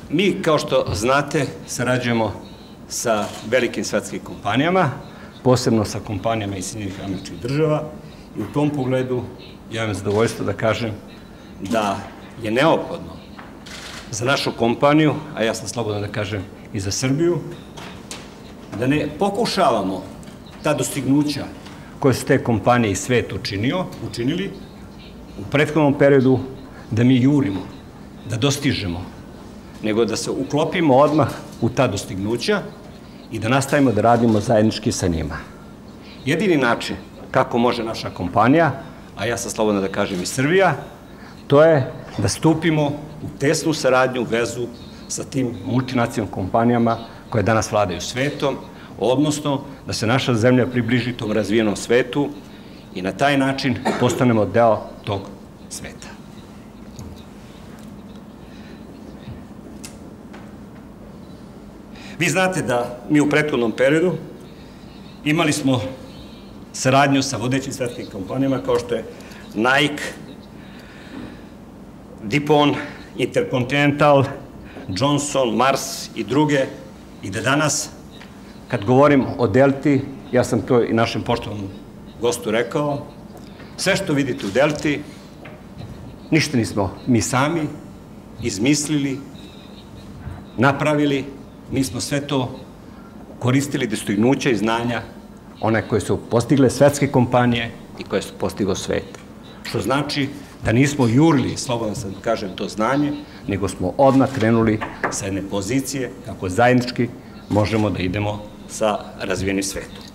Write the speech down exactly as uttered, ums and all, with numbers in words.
Mi, kao što znate, sarađujemo sa velikim svetskim kompanijama, posebno sa kompanijama iz Sjedinjenih Američkih Država, i u tom pogledu ja imam zadovoljstvo da kažem da je neophodno za našu kompaniju, a ja sam slobodan da kažem i za Srbiju, da ne pokušavamo ta dostignuća koje su te kompanije i svet učinili u prethodnom periodu da mi jurimo, da dostižemo, nego da se uklopimo odmah u ta dostignuća i da nastavimo da radimo zajednički sa njima. Jedini način kako može naša kompanija, a ja sam slobodan da kažem i Srbija, to je da stupimo u tesnu saradnju, vezu sa tim multinacionalnim kompanijama koje danas vladaju svetom, odnosno da se naša zemlja približi tom razvijenom svetu i na taj način postanemo deo tog sveta. Vi znate da mi u prethodnom periodu imali smo saradnju sa vodećim svetskim kompanijama kao što je Nike, DuPont, Intercontinental, Johnson, Mars i druge, i da danas, kad govorim o Delti, ja sam to i našem poštovanom gostu rekao, sve što vidite u Delti, ništa nismo mi sami izmislili, napravili, mi smo sve to koristili dostignuća i znanja one koje su postigle svetske kompanije i koje su postiglo svet. Što znači da nismo jurili, slobodno sam kažem, to znanje, nego smo odmah krenuli sa jedne pozicije kako zajednički možemo da idemo sa razvijenim svetom.